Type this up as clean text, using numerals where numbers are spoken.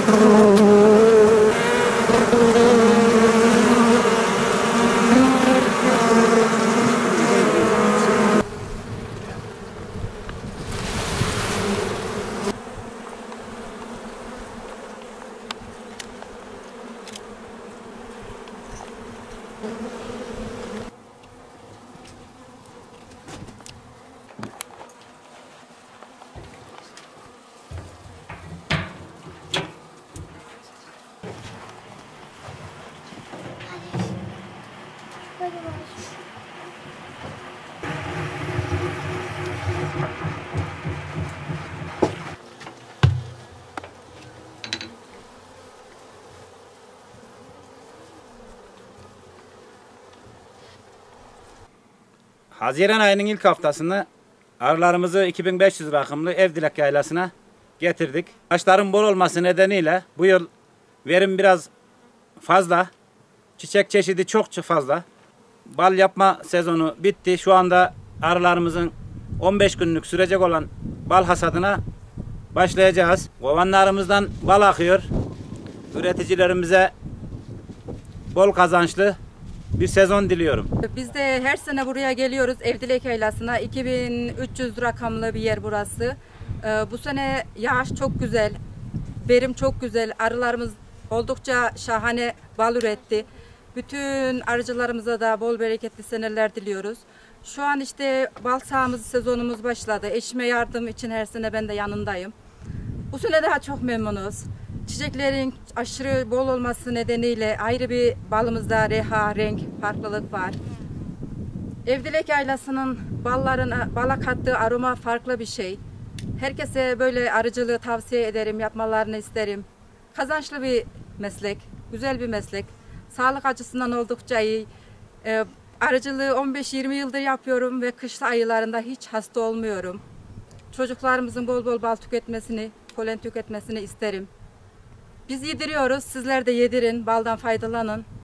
Haziran ayının ilk haftasında arılarımızı 2500 rakımlı Evdilek Yaylası'na getirdik. Ağaçların bol olması nedeniyle bu yıl verim biraz fazla. Çiçek çeşidi çok fazla. Bal yapma sezonu bitti. Şu anda arılarımızın 15 günlük sürecek olan bal hasadına başlayacağız. Kovanlarımızdan bal akıyor. Üreticilerimize bol kazançlı bir sezon diliyorum. Biz de her sene buraya geliyoruz Evdilek Yaylası'na. 2300 rakamlı bir yer burası. Bu sene yağış çok güzel, verim çok güzel. Arılarımız oldukça şahane bal üretti. Bütün arıcılarımıza da bol bereketli seneler diliyoruz. Şu an işte bal sahamız sezonumuz başladı. Eşime yardım için her sene ben de yanındayım. Bu sene daha çok memnunuz. Çiçeklerin aşırı bol olması nedeniyle ayrı bir balımızda reha, renk farklılık var. Evdilek Yaylası'nın bala kattığı aroma farklı bir şey. Herkese böyle arıcılığı tavsiye ederim, yapmalarını isterim. Kazançlı bir meslek, güzel bir meslek. Sağlık açısından oldukça iyi. Arıcılığı 15-20 yıldır yapıyorum ve kış aylarında hiç hasta olmuyorum. Çocuklarımızın bol bol bal tüketmesini, polen tüketmesini isterim. Biz yediriyoruz, sizler de yedirin, baldan faydalanın.